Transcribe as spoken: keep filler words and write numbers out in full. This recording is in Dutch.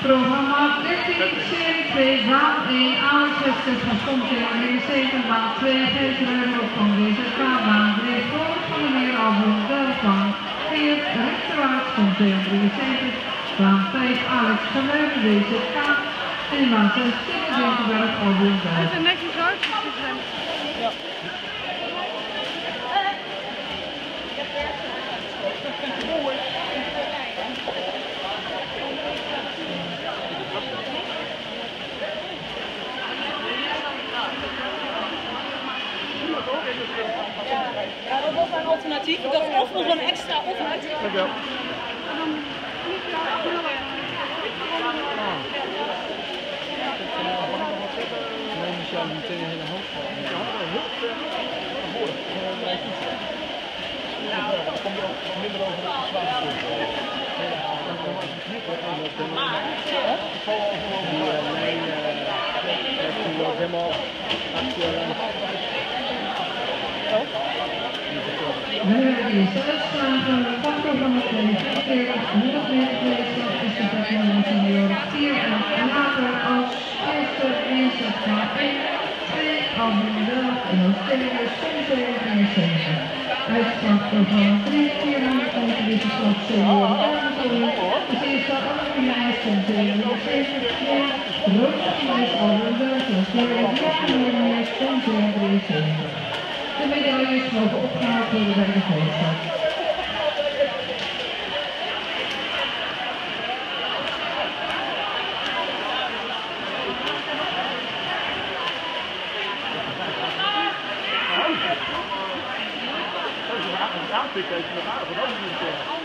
Programma dertien, serie twee, baan één, Alex Westers van Stomtelen in de zeven, baan twee, Gees Reumer van D Z K, baan drie, Floris van der Meer, Album Delft, baan vier, rechterwaarts, Stomtelen drieënzeventig, baan vijf, Alex Vermeulen, D Z K, en baan zes, Tim Dinkenberg, Album Delft. Het is netjes uit. Ja. Ja, dat was een alternatief. Ik dacht of nog een extra of uit. Dankjewel. Nee, moest jou meteen een hele hoop van. Ja, heel ver naar voren. Ja, dan kom je ook minder over de zwaar voet. Dan kom je als het niet wordt. Ik val al gewoon over. Nee, dat is ook helemaal actueel. We hebben de eerste uitslagen, factor van het tweeënveertig, honderd meter tweeslag is de nummer junior vier en later als eerste Vincent K één, twee Album Delft en als tweede Stomtelen drieënzeventig. Uitfactor van drie, vierhonderd meter wisselslag senioren dameshoorn, is eerste Aluminium Stomtelen drieënzeventig, twee Roosmeis Album Delft en als tweede Aluminium Stomtelen drieënzeventig. De medailles mogen opgehaald worden bij de voorstad. Als je aantikt, heeft je nog aardig wat over.